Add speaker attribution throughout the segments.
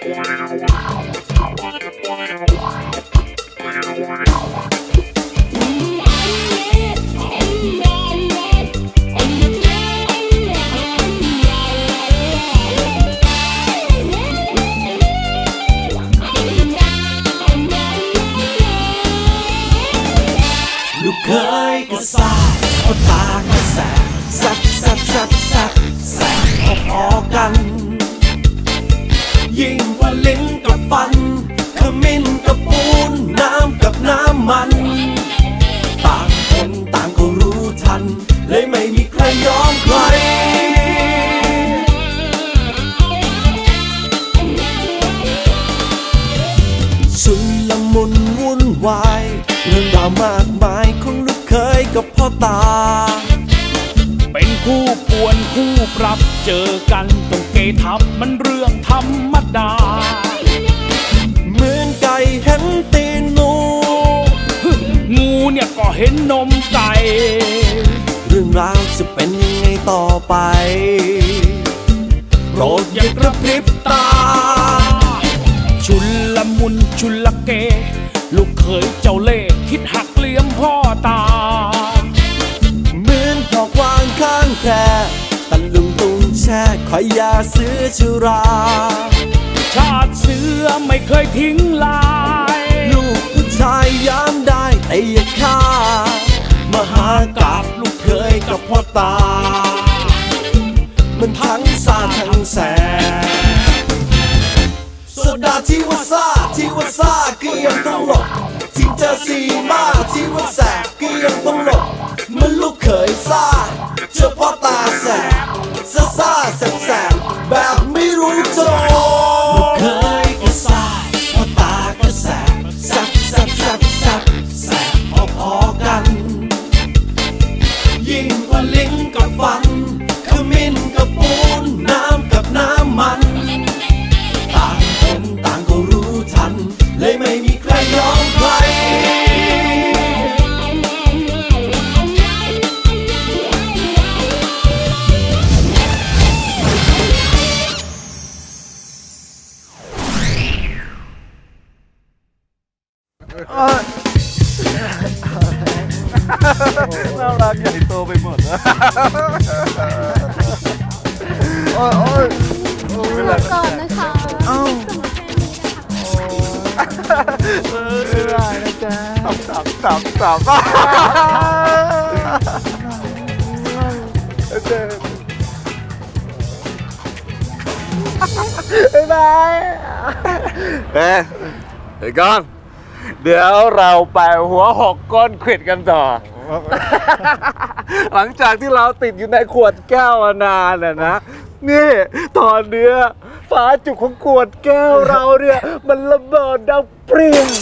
Speaker 1: ลูกเคยก็ซ่าพ่อตาก็แสบแสบแสบแสบแสบแสบพอๆกันยิ่งกว่าลิ้นกับฟันขมิ้นกับปูนน้ำกับน้ำมันต่างคนต่างก็รู้ทันเลยไม่มีใครยอมใครชุนละมุนวุ่นวายเรื่องราวมากมายของลูกเคยกับพ่อตา
Speaker 2: เป็นคู่ป่วนคู่ปรับเจอกันต้องเกทับมันเรื่องธรรมดา
Speaker 1: เหมือนไก่เห็นตีนงู
Speaker 2: เนี่ยก็เห็นนมไก่
Speaker 1: เรื่องราวจะเป็นยังไงต่อไปโปรดอย่ากระพริบตา
Speaker 2: ชุลละมุนชุลเกลูกเคยเจ้าเล่ห์คิดหักเหลี่ยมพ่อตา
Speaker 1: เหมือนดอกวางข้างแคร่ตะลุงตุงแช่คอยยาเสือชุรา
Speaker 2: ชาติเสือไม่เคยทิ้งลาย
Speaker 1: ลูกผู้ชายย้ำได้แต่อย่าฆ่ามหากาพย์ลูกเคยกับพ่อตามันทั้งซาทั้งแสบโซดาที่ว่าซ่าก็ยังต้องหลบที่เจอซีมาที่ว่าแสบก็ยังต้องหลบมันลูกเคยซ่าเจอพ่อตาแสบซ่าแสบแบบไม่รู้จบลูกเคยก็ซ่าพ่อตาก็แสบแสบพอๆกันยิ่งกว่าลิ้นกับฟันขมิ้นกับปูนน้ำกับน้ำมันต่างคนต่างก็รู้ทันเลยไม่มีใครยอมใคร
Speaker 3: น่ารักใหญ่โตไปหมดนะโอ้ย
Speaker 4: เดี๋ยวก่อนนะคะ
Speaker 3: ไม่ได้นะจ๊ะสับบ๊ายบายเฮ้ยก้อนเดี๋ยวเราไปหัวหกก้นขวิดกันต่อหลังจากที่เราติดอยู่ในขวดแก้วมานานนะนี่ตอนเนี้ยฝาจุกของขวดแก้วเราเนี่ยมันระเบิดดังเปรี้ยง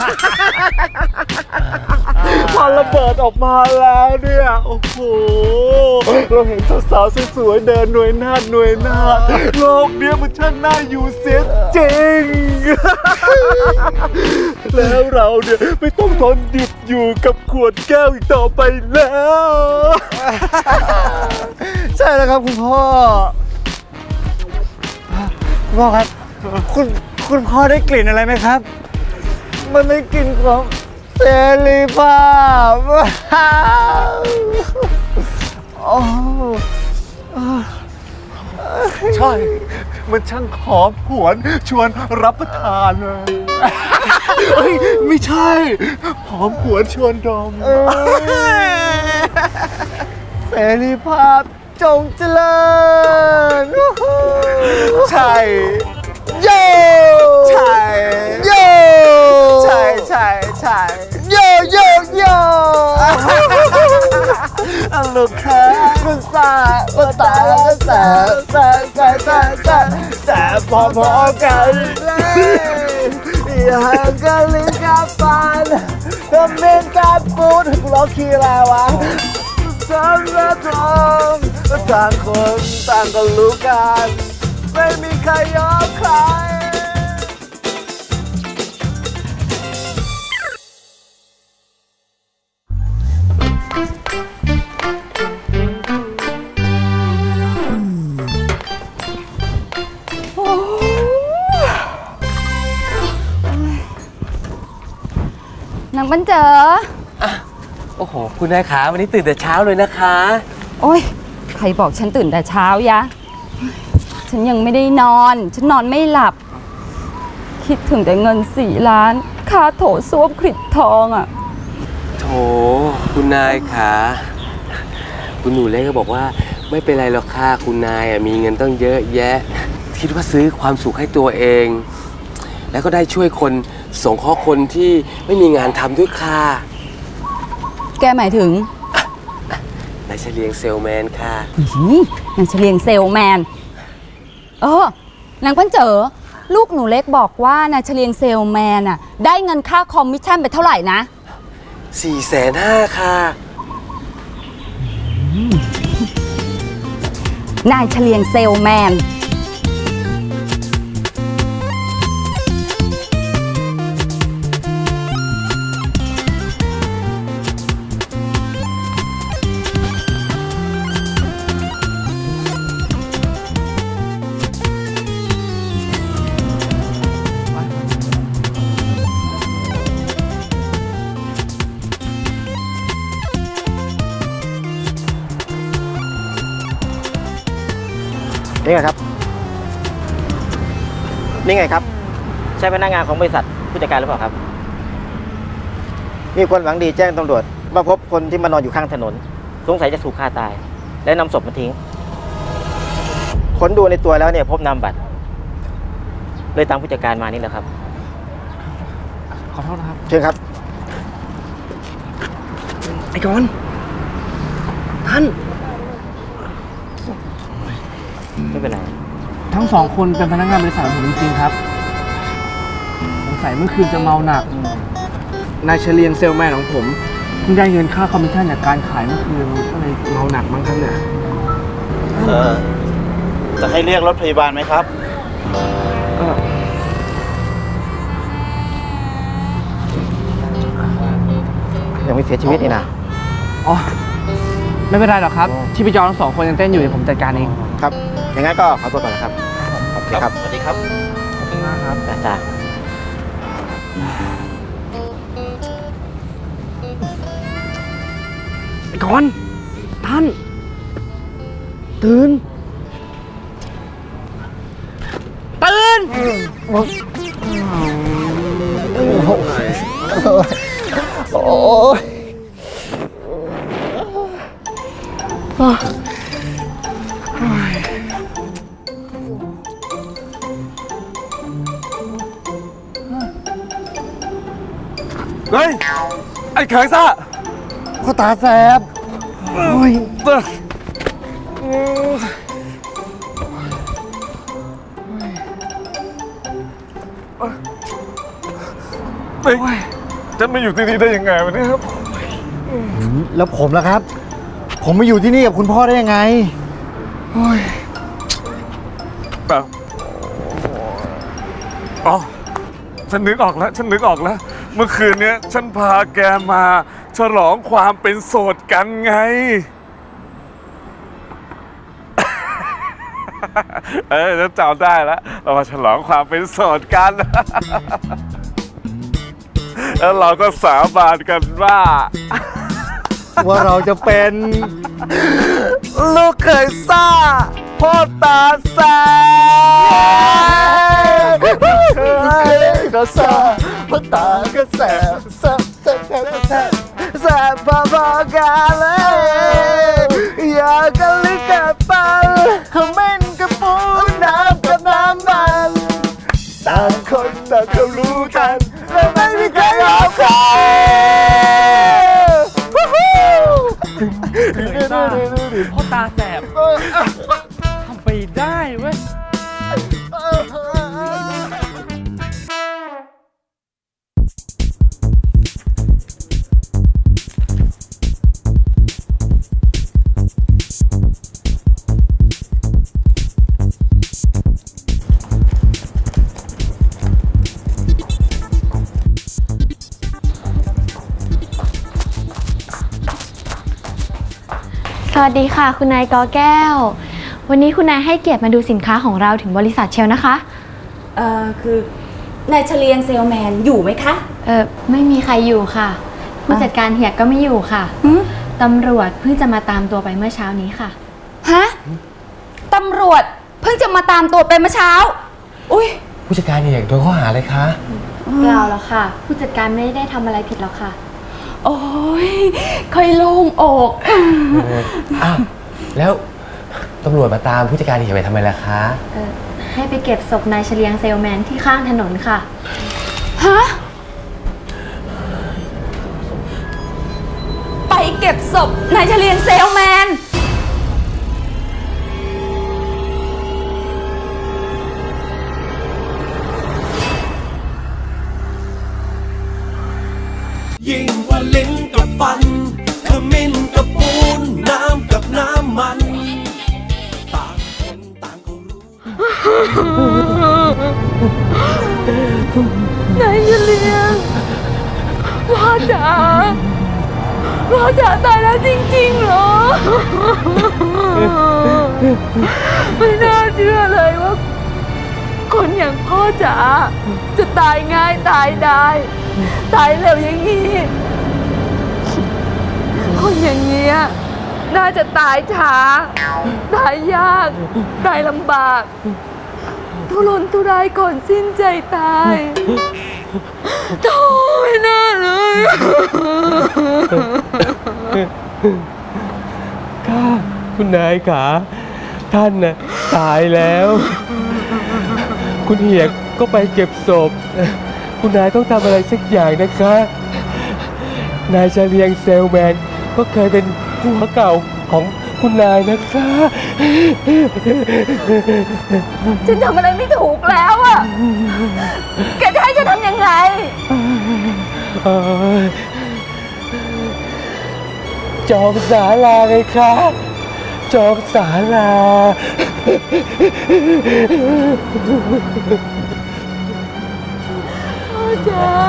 Speaker 3: พอระเบิดออกมาแล้วเนี่ยโอ้โหเราเห็นสาวๆสวยๆเดินหน่วยหน้าโลกเนี้ยมันช่างน่าอยู่เสียจริงแล้วเราเนี่ยไม่ต้องทนหยุดอยู่กับขวดแก้วอีกต่อไปแล้วใช่แล้วครับคุณพ่อครับคุณพ่อได้กลิ่นอะไรไหมครับมันไม่กลิ่นของเสรีภาพใช่มันช่างหอมหวนชวนรับประทานเลยไม่ใช่หอมหวนชวนดมเสรีภาพจงเจริญใช่โย่ใช่โย่ใช่โย่ลูกค้าคุณตาแล้วก็แต่พอกันอย่ากันลิ้นกับฟันก็เม้นกับปูดล็อกคีย์อะไรวะฉันและทองต่างคนต่างก็รู้กันไม่มีใครยอมใคร
Speaker 4: นางบรรเจอ
Speaker 3: โอ้โหคุณนายขาวันนี้ตื่นแต่เช้าเลยนะคะ
Speaker 4: โอ้ยใครบอกฉันตื่นแต่เช้ายะฉันยังไม่ได้นอนฉันนอนไม่หลับคิดถึงแต่เงิน4 ล้านค่าโถส้วมคลิปทองอ่ะ
Speaker 3: โถคุณนายขาคุณหนูเล็กก็บอกว่าไม่เป็นไรหรอกค่ะคุณนายมีเงินต้องเยอะแยะคิดว่าซื้อความสุขให้ตัวเองแล้วก็ได้ช่วยคนสงเคราะห์คนที่ไม่มีงานทำด้วยค่ะ
Speaker 4: แกหมายถึง
Speaker 3: นายเฉลียงเซลแมนค่ะ
Speaker 4: นายเฉลียงเซลแมนนางพันเจอลูกหนูเล็กบอกว่านายเฉลียงเซลแมนอ่ะได้เงินค่าคอมมิชชั่นไปเท่าไหร่นะ
Speaker 3: 450,000ค่ะ
Speaker 4: นายเฉลียงเซลแมน
Speaker 5: นี่ไงครับนี่ไงครับใช่พนักงานของบริษัทผู้จัดการหรือเปล่าครับมีคนหวังดีแจ้งตำรวจว่าพบคนที่มานอนอยู่ข้างถนนสงสัยจะถูกฆ่าตายและนำศพมาทิ้งค้นดูในตัวแล้วเนี่ยพบนามบัตรเลยตามผู้จัดการมานี่แหละครับ
Speaker 3: ขอโทษนะครับ
Speaker 5: เชิญครับ
Speaker 3: ไอ้กอนท่าน
Speaker 5: ไม่เป็นไร
Speaker 3: ทั้ง2 คนเป็นพนักงานบริษัทผมจริงๆครับสงสัยเมื่อคืนจะเมาหนักนายเฉลียงเซลแมนของผมเพิ่งได้เงินค่าคอมมิชชั่นจากการขายเมื่อคืนก็เลยเมาหนักมั้งครับเนี่ย
Speaker 6: จะให้เรียกรถพยาบาลไหมครับ
Speaker 5: ยังไม่เสียชีวิตนี่นะ
Speaker 3: อ๋อไม่เป็นไรหรอกครับที่พี่จอทั้ง2 คนยังเต้นอยู่เดี๋ยวผมจัดการเอง
Speaker 5: ครับอย่างนั้นก็ขอตัวก่อนนะครับโอเคครับ
Speaker 6: สวัสดีครับ
Speaker 5: ขอบคุณมากครับอาจารย์
Speaker 3: ไอ้กอนท่านตื่น
Speaker 5: โอ้ย
Speaker 6: เฮ้ยไอ้เขยซ่า
Speaker 5: พ่อตาแสบโอ้ย
Speaker 6: จะมาอยู่ที่นี่ได้ยังไงวะเนี่ยครับ
Speaker 5: แล้วผมล่ะครับผมมาอยู่ที่นี่กับคุณพ่อได้ยังไง
Speaker 6: แบบอ๋อฉันนึกออกแล้วเมื่อคืนนี้ฉันพาแกมาฉลองความเป็นโสดกันไงฉันจำได้แล้วเรามาฉลองความเป็นโสดกันแล้วเราก็สาบานกันว่า
Speaker 5: เราจะเป็น
Speaker 3: ลูกเขยซ่าพ่อตาแสบ
Speaker 5: กระแสพ่อตากระแสแสบพอๆกันเลยอยากกันลึกกับปันคอมเมนต์กับปูน้ำกับน้ำมันต่างคนต่างก็รู้กันและไม่มีใครเอาใคร
Speaker 3: พ่อตาแสบทำไปได้เว้ย
Speaker 7: สวัสดีค่ะคุณนายกอแก้ววันนี้คุณนายให้เกียรติมาดูสินค้าของเราถึงบริษัทเชลนะคะ
Speaker 4: คือนายเฉลียงเซลแมนอยู่ไหมคะ
Speaker 7: ไม่มีใครอยู่ค่ะผู้จัดการเหียกก็ไม่อยู่ค่ะตำรวจเพิ่งจะมาตามตัวไปเมื่อเช้านี้ค่ะ
Speaker 4: ฮะตำรวจเพิ่งจะมาตามตัวไปเมื่อเช้าอุ้ย
Speaker 3: ผู้จัดการเหียกโดนข้อหาอะไรคะ
Speaker 7: เปล่าหรอกค่ะผู้จัดการไม่ได้ทำอะไรผิดหรอกค่ะ
Speaker 4: โอ้ยค่อยโล่งอก
Speaker 3: อ้าวแล้วตำรวจมาตามผู้จัดการเหียกไปทำไมล่ะคะ
Speaker 7: ให้ไปเก็บศพนายเฉลียงเซลแมนที่ข้างถนนค่ะ
Speaker 4: ฮะไปเก็บศพนายเฉลียงเซลแมน
Speaker 1: ยิ่งกว่าลิ้นกับฟันขมิ้นกับปูนน้ำกับน้ำมันต่างคนต่างก็รู้
Speaker 4: นายเฉลียงพ่อจ๋าตายแล้วจริงๆเหรอไม่น่าเชื่อเลยว่าคนอย่างพ่อจ๋าจะตายง่ายตายได้ตายเร็วอย่างนี้คนอย่างเงี้ยน่าจะตายช้าตายยากตายลำบากทุรนทุรายก่อนสิ้นใจตายโธ่ไม่น่าเลย
Speaker 3: ค่ะคุณนายขาท่านน่ะตายแล้วคุณเหียกก็ไปเก็บศพคุณนายต้องทำอะไรสักอย่างนะคะนายเฉลียงเซลแมนก็เคยเป็นผัวเก่าของคุณนายนะคะ
Speaker 4: ฉันทำอะไรไม่ถูกแล้วอ่ะแกจะให้ฉันทำยังไง
Speaker 3: จองศาลาเลยคะจองศาลา
Speaker 4: พ่อจ๋า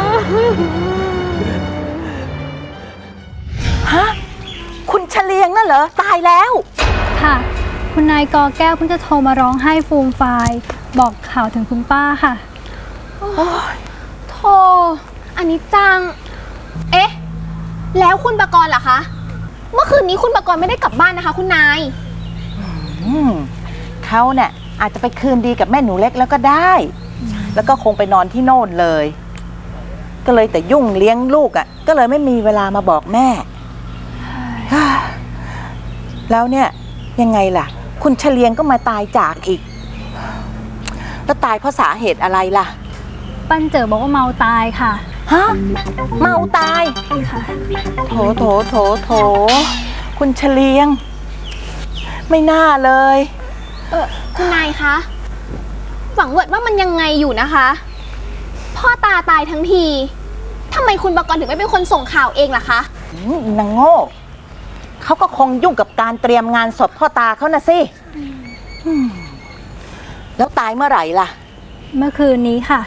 Speaker 8: ฮะคุณเฉลียงนั่นเหรอตายแล้ว
Speaker 7: ค่ะคุณนายกอแก้วเพิ่งจะโทรมาร้องไห้ฟูมฟายบอกข่าวถึงคุณป้าค่ะ
Speaker 9: โธ่อันนี้จังเอ๊ะแล้วคุณปกรณ์ล่ะคะเมื่อคืนนี้คุณปกรณ์ไม่ได้กลับบ้านนะคะคุณนาย
Speaker 8: เขาเนี่ยอาจจะไปคืนดีกับแม่หนูเล็กแล้วก็ได้แล้วก็คงไปนอนที่โน่นเลยก็เลยแต่ยุ่งเลี้ยงลูกอ่ะก็เลยไม่มีเวลามาบอกแม่แล้วเนี่ยยังไงล่ะคุณเฉลียงก็มาตายจากอีกแล้วตายเพราะสาเหตุอะไรล่ะ
Speaker 7: ปั้นเจอบอกว่าเมาตายค่ะ
Speaker 8: ฮะเมาตาย
Speaker 7: ค่ะ
Speaker 8: โถคุณเฉลียงไม่น่าเลย
Speaker 9: คุณนายคะหวังว่ามันยังไงอยู่นะคะพ่อตาตายทั้งทีทำไมคุณปกรณ์ถึงไม่เป็นคนส่งข่าวเองล่ะคะ
Speaker 8: นางโง่เขาก็คงยุ่งกับการเตรียมงานศพพ่อตาเขานะสิแล้วตายเมื่อไหร่ล่ะ
Speaker 7: เมื่อคืนนี้ค่ะ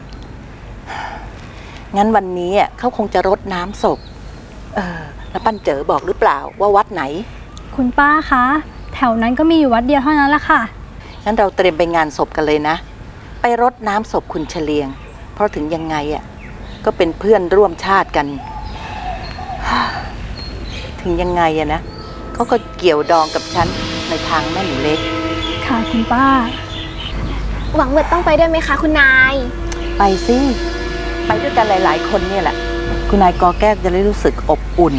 Speaker 8: งั้นวันนี้เขาคงจะรดน้ำศพแล้วปั้นเจ๋อบอกหรือเปล่าว่าวัดไหน
Speaker 7: คุณป้าคะแถวนั้นก็มีอยู่วัดเดียวเท่านั้นละค่ะ
Speaker 8: งั้นเราเตรียมไปงานศพกันเลยนะไปรดน้ำศพคุณเฉลียงเพราะถึงยังไงก็เป็นเพื่อนร่วมชาติกันถึงยังไงนะเขาก็เกี่ยวดองกับฉันในทางแม่หนูเล็ก
Speaker 7: ค่ะคุณป้า
Speaker 9: หวังต้องไปด้วยไหมคะคุณนาย
Speaker 8: ไปสิไปด้วยกันหลายๆคนเนี่ยแหละคุณนายกอแก้วจะได้รู้สึกอบอุ่น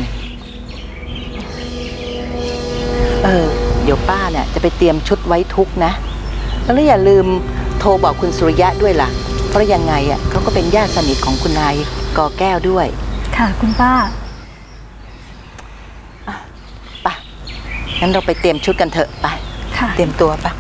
Speaker 8: เดี๋ยวป้าเนี่ยจะไปเตรียมชุดไว้ทุกนะแล้วอย่าลืมโทรบอกคุณสุริยะด้วยล่ะเพราะยังไงเขาก็เป็นญาติสนิทของคุณนายกอแก้วด้วย
Speaker 7: ค่ะคุณป้า
Speaker 8: ไปงั้นเราไปเตรียมชุดกันเถอะไปเตรียมตัวปะ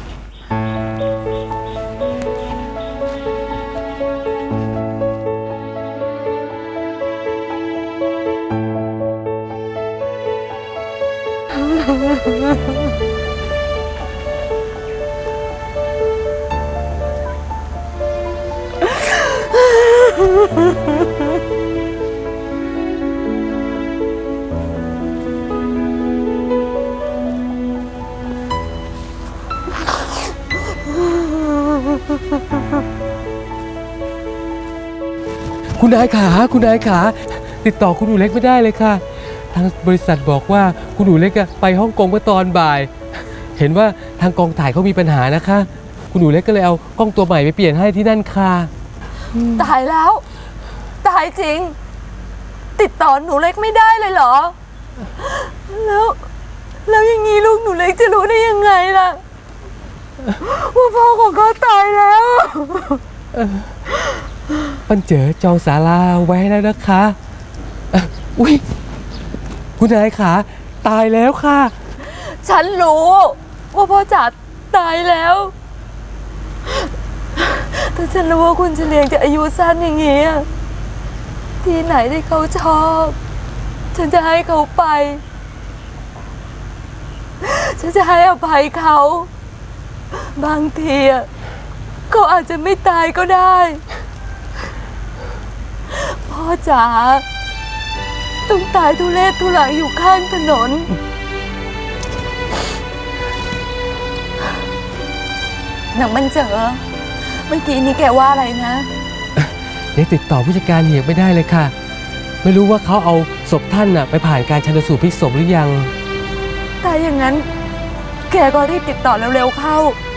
Speaker 10: คุณนายขาติดต่อคุณหนูเล็กไม่ได้เลยค่ะทางบริษัทบอกว่าคุณหนูเล็กไปฮ่องกงเมื่อตอนบ่ายเห็นว่าทางกองถ่ายเขามีปัญหานะคะคุณหนูเล็กก็เลยเอากล้องตัวใหม่ไปเปลี่ยนให้ที่นั่นค่ะ
Speaker 4: ตายแล้วตายจริงติดต่อหนูเล็กไม่ได้เลยเหรอแล้วอย่างนี้ลูกหนูเล็กจะรู้ได้ยังไงล่ะว่าพ่อของเขาตายแล้ว
Speaker 10: ปันเจอจองศาลาไว้แล้วนะคะอุ๊ยคุณนายขาตายแล้วค่ะ
Speaker 4: ฉันรู้ว่าพ่อจ๋าตายแล้วแต่ฉันรู้ว่าคุณเฉลียงจะอายุสั้นอย่างนี้ที่ไหนที่เขาชอบฉันจะให้เขาไปฉันจะให้อภัยเขาบางทีเขาอาจจะไม่ตายก็ได้พ่อจ๋าต้องตายทุเรศทุรังอยู่ข้างถนนหนังมันเจอเมื่อกี้นี้แกว่าอะไรนะ
Speaker 10: ยังติดต่อผู้จัดการเหียกไม่ได้เลยค่ะไม่รู้ว่าเขาเอาศพท่านไปผ่านการชันสูตรพลิกศพหรือยัง
Speaker 4: แต่อย่างนั้นแกก็รีบติดต่อเร็วๆเข้า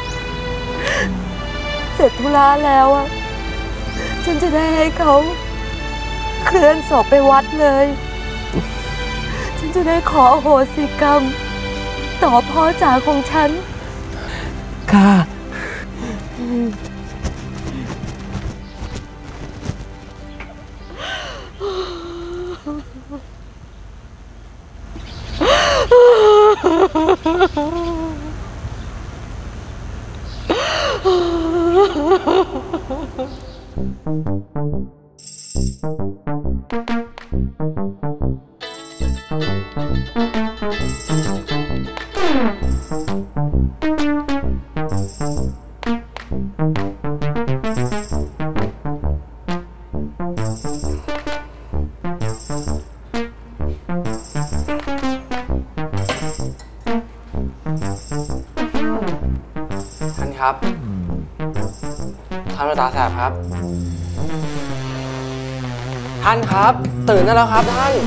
Speaker 4: เสร็จธุระแล้วฉันจะได้ให้เขาเคลื่อนศพไปวัดเลยฉันจะได้ขออโหสิกรรมต่อพ่อจ๋าของฉัน
Speaker 10: ค่ะ
Speaker 11: ครับท่านตาแสบครับท่านครับตื่นได้แล้วครับท่าน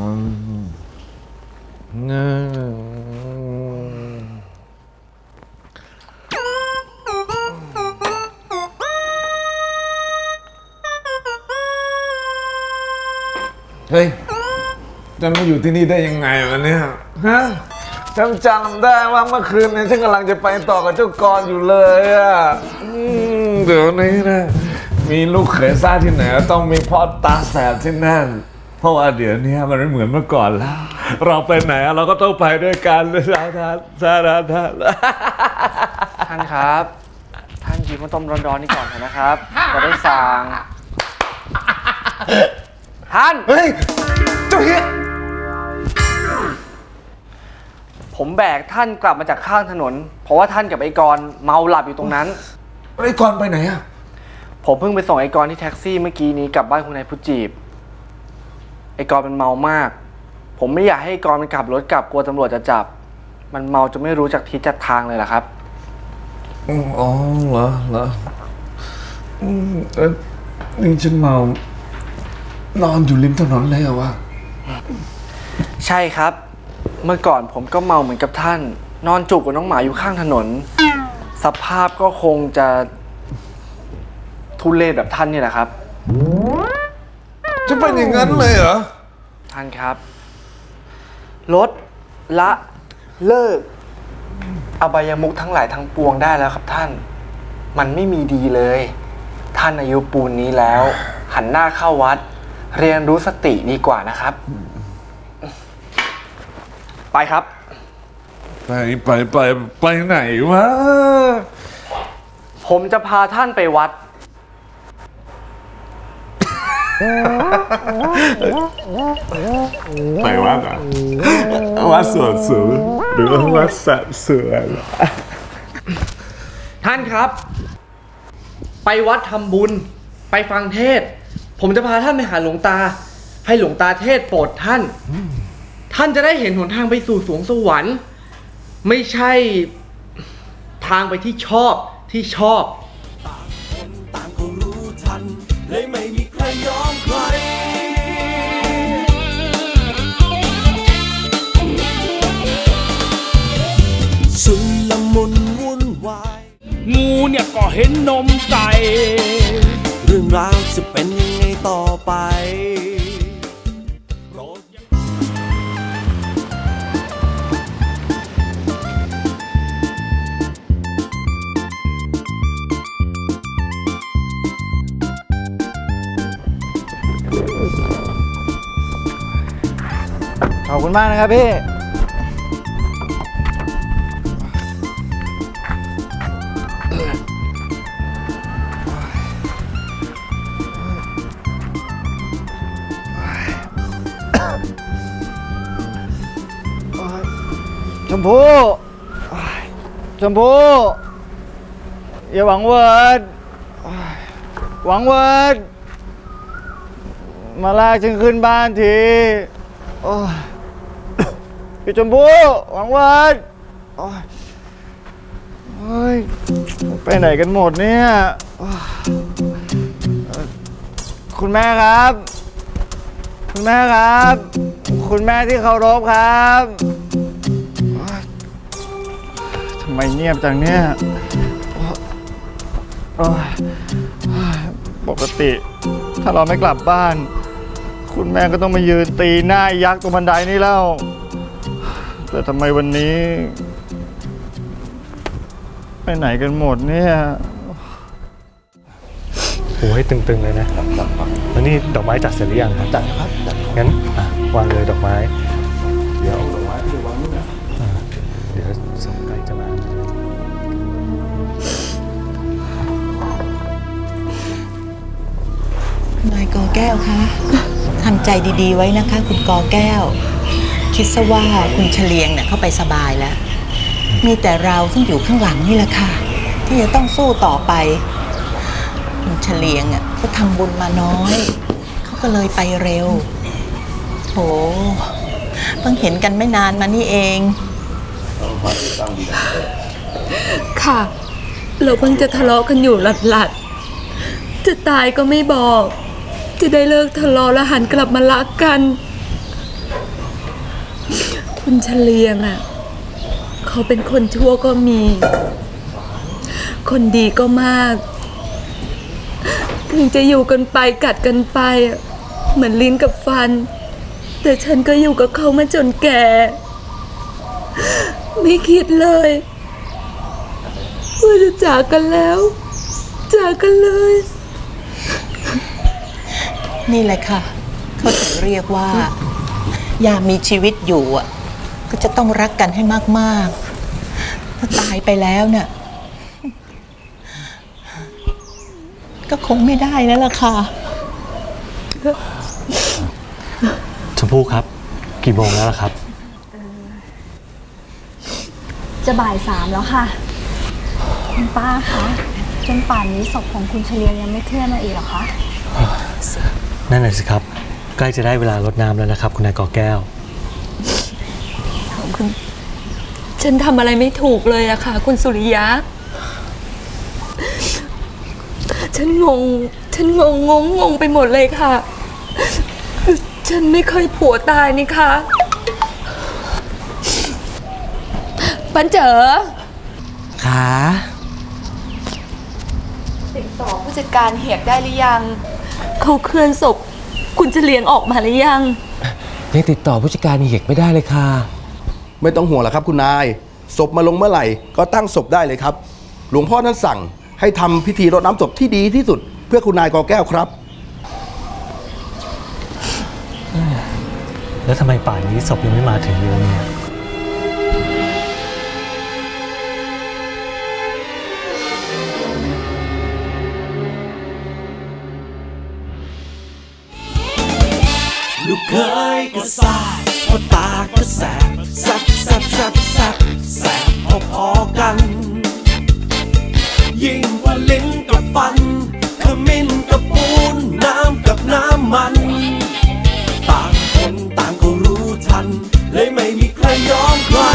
Speaker 6: เฮ้ยฉันมาอยู่ที่นี่ได้ยังไงวะเนี่ยฮะฉันจำได้ว่าเมื่อคืนนี้ฉันกำลังจะไปต่อกับเจ้ากรอยู่เลยเดี๋ยวนี้นะมีลูกเขยซ่าที่ไหนต้องมีพ่อตาแสบที่นั่นเพราะว่าเดี๋ยวนี้มันไม่เหมือนเมื่อก่อนแล้วเราไปไหนเราก็ต้องไปด้วยกัน
Speaker 11: ท่านครับท่านกินข้าวต้มร้อนๆนี่ก่อนนะครับจะได้สั่งท่าน
Speaker 6: เฮ้ยเจ้าเฮีย
Speaker 11: ผมแบกท่านกลับมาจากข้างถนนเพราะว่าท่านกับไอ้กรเมาหลับอยู่ตรงนั้น
Speaker 6: ไอ้กรไปไหนอะ
Speaker 11: ผมเพิ่งไปส่งไอ้กรที่แท็กซี่เมื่อกี้นี้กลับบ้านคุณนายผู้จีบไอ้กรมันเมามากผมไม่อยากให้ไอ้กรมันขับรถกลับกลัวตำรวจจะจับมันเมาจนไม่รู้จักทิศจักทางเลยล่ะครับ
Speaker 6: อ๋อเหรอนี่ฉันเมานอนอยู่ริมถนนเลยเหรอวะ
Speaker 11: ใช่ครับเมื่อก่อนผมก็เมาเหมือนกับท่านนอนจูบกับน้องหมาอยู่ข้างถนนสภาพก็คงจะทุเรศแบบท่านนี่แหละครับ
Speaker 6: จะเป็นอย่างนั้นเลยเหรอ
Speaker 11: ท่านครับลดละเลิกอบายมุขทั้งหลายทั้งปวงได้แล้วครับท่านมันไม่มีดีเลยท่านอายุปูนนี้แล้วหันหน้าเข้าวัดเรียนรู้สติดีกว่านะครับไปครับ
Speaker 6: ไปไหนวะ
Speaker 11: ผมจะพาท่านไปวัด
Speaker 6: ไปวัดอ่ะวัดสวนสูงหรือว่าวัดสะเสือ
Speaker 11: ท่านครับไปวัดทำบุญไปฟังเทศน์ผมจะพาท่านไปหาหลวงตาให้หลวงตาเทศน์โปรดท่านท่านจะได้เห็นหนทางไปสู่สวงสวรรค์ไม่ใช่ทางไปที่ชอบต่างคนต่างก็รู้ทันเลยไม่มีใครยอมใคร
Speaker 2: ก็เห็นนมไก่
Speaker 1: เรื่องราวจะเป็นยังไงต่อไป
Speaker 3: ขอบคุณมากนะครับพี่ชมพู่ชมพู่อย่าหวังเวิร์ดหวังเวิร์ดมาลากฉันขึ้นบ้านทีพี่ชมพู่หวังเวิร์ดไปไหนกันหมดเนี่ยคุณแม่ครับคุณแม่ครับคุณแม่ที่เคารพครับทำไมเงียบจังเนี่ยปกติถ้าเราไม่กลับบ้านคุณแม่ก็ต้องมายืนตีหน้ายักษ์ตรงบันไดนี่แล้วแต่ทำไมวันนี้ไปไหนกันหมดเนี่ย
Speaker 12: โอ้ยตึงๆเลยนะแล้วนี่ดอกไม้จัดเสร็จหรือยังครับจัดครับงั้นวางเลยดอกไม้เดี๋ยวดอกไม้เดี๋ยววางนู่นนะเดี๋ยวสมไก่จะม
Speaker 8: นายกอแก้วคะทำใจดีๆไว้นะคะคุณกอแก้วคิดซะว่าคุณเฉลียงเนี่ยเข้าไปสบายแล้วมีแต่เราที่อยู่ข้างหลังนี่แหละค่ะที่จะต้องสู้ต่อไปคุณเฉลียงอ่ะเขาทำบุญมาน้อยเขาก็เลยไปเร็วโถเพิ่งเห็นกันไม่นานมานี่เอง
Speaker 4: ค่ะเราเพิ่งจะทะเลาะกันอยู่หลัดๆจะตายก็ไม่บอกจะได้เลิกทะเลาะแล้วหันกลับมารักกันคุณเฉลียงอ่ะเขาเป็นคนชั่วก็มีคนดีก็มากถึงจะอยู่กันไปกัดกันไปเหมือนลิ้นกับฟันแต่ฉันก็อยู่กับเขามาจนแก่ไม่คิดเลยว่าจะจากกันแล้วจากกันเลย
Speaker 8: นี่แหละค่ะเขาถึงเรียกว่ายามมีชีวิตอยู่อ่ะก็จะต้องรักกันให้มากๆถ้าตายไปแล้วเนี่ยก็คงไม่ได้แล้วล่ะค่ะ
Speaker 12: ชมพู่ครับกี่โมงแล้วล่ะครับ
Speaker 9: จะบ่าย 3แล้วค่ะคุณป้าคะจนป่านนี้ศพของคุณเฉลียงยังไม่เคลื่อนมาอีกหรอคะ
Speaker 12: นั่นแหละสิครับใกล้จะได้เวลารดน้ำแล้วนะครับคุณนายกอแก้ว
Speaker 4: คุณฉันทำอะไรไม่ถูกเลยอะค่ะคุณสุริยะฉันงงไปหมดเลยค่ะฉันไม่เคยผัวตายนี่ค่ะปันเจ๋อ
Speaker 3: ขา
Speaker 4: ติดต่อผู้จัดการเหียกได้หรือยังเขาเคลื่อนศพคุณจะเลี้ยงออกมาหรือยัง
Speaker 3: ติดต่อผู้จัดการเหียกไม่ได้เลยค่ะ
Speaker 13: ไม่ต้องห่วงหรอกครับคุณนายศพมาลงเมื่อไหร่ก็ตั้งศพได้เลยครับหลวงพ่อท่านสั่งให้ทำพิธีรดน้ำศพที่ดีที่สุดเพื่อคุณนายกอแก้วครับ
Speaker 12: แล้วทำไมป่านนี้ศพยังไม่มาถึงเลยเนี่ย
Speaker 1: ลูกเคยก็ซ่าพ่อตาก็แสบแสบแสบแสบแสบแสบพอๆกันยิ่งกว่าลิ้นกับฟันขมิ้นกับปูนน้ำกับน้ำมันต่างคนต่างก็รู้ทันเลยไม่มีใครยอมใคร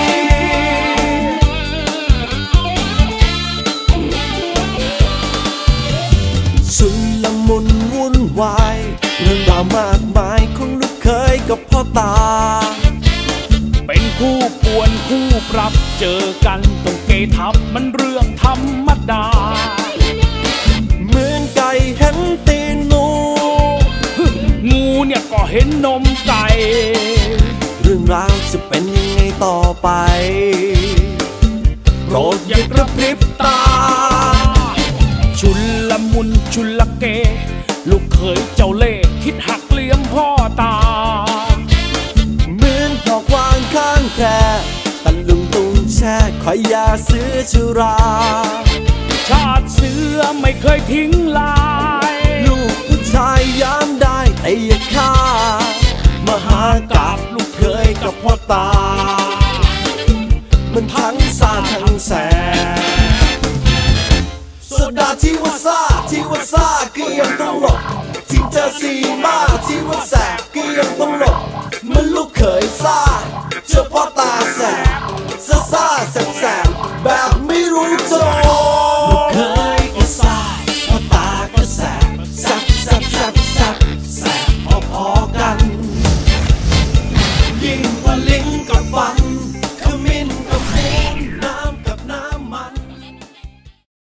Speaker 1: ชุลมุนวุ่นวายเรื่องราวมากมายของลูกเคยกับพ่อตา
Speaker 2: เป็นคู่ป่วนคู่ปรับเจอกันต้องเกทับมันเรื่องธรรมดา
Speaker 1: เหมือนไก่เห็นตีนงู
Speaker 2: งูเนี่ยก็เห็นนมไก่
Speaker 1: เรื่องราวจะเป็นยังไงต่อไปโปรดอย่ากระพริบตา
Speaker 2: ชุนละมุนชุนละเก ลูกเขยเจ้าเล่ห์คิดหักเหลี่ยมพ่อตา
Speaker 1: เหมือนดอกวางข้างแคร่ตะลุงตุงแช่คอยยาเสือชุรา
Speaker 2: ชาติเสือไม่เคยทิ้งลาย
Speaker 1: ลูกผู้ชายย้ำได้แต่อย่าฆ่ามหากาพย์ลูกเคยกับพ่อตา มันทั้งซาทั้งแสบโซดาที่ว่าซ่า